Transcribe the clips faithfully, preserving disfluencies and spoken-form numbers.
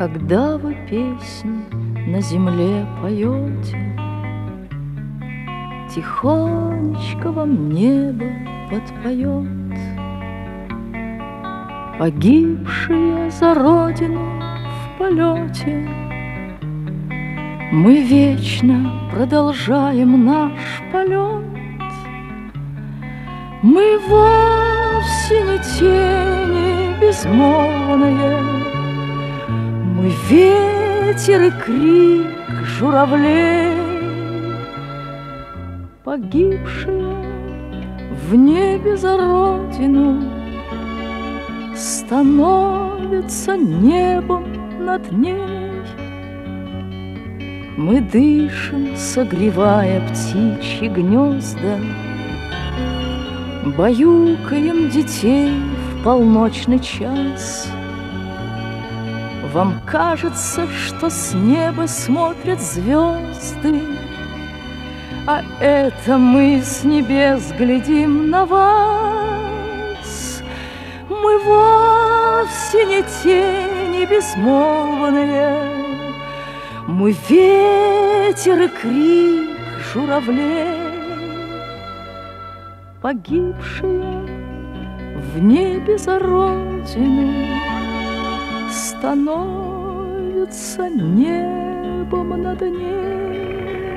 Когда вы песни на земле поете, тихонечко вам небо подпоет. Погибшие за родину в полете, мы вечно продолжаем наш полет. Мы вовсе не тени безмолвные, мы ветер и крик журавлей. Погибшие в небе за родину становятся небом над ней. Мы дышим, согревая птичьи гнезда, баюкаем детей в полночный час. Вам кажется, что с неба смотрят звезды, а это мы с небес глядим на вас. Мы вовсе не тени безмолвные, мы ветер и крик журавлей. Погибшие в небе за родину становятся небом над ней.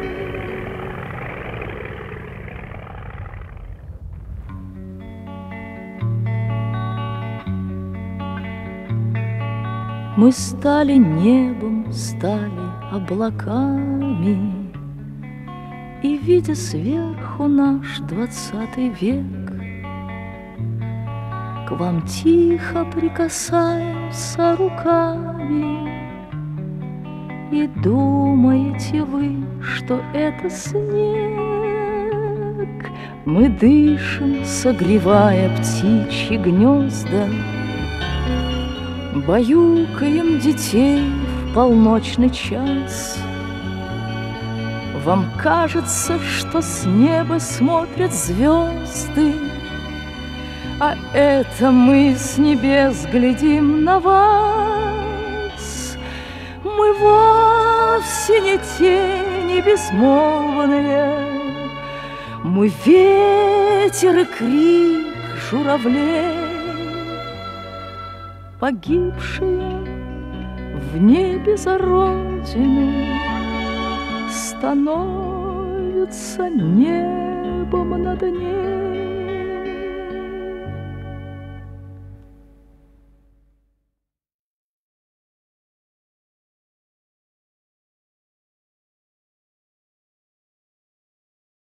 Мы стали небом, стали облаками, и, видя сверху наш двадцатый век, к вам тихо прикасаемся руками. И думаете вы, что это снег? Мы дышим, согревая птичьи гнезда, баюкаем детей в полночный час. Вам кажется, что с неба смотрят звезды, а это мы с небес глядим на вас. Мы вовсе не тени безмолвные, мы ветер и крик журавлей. Погибшие в небе за родину становятся небом над ней.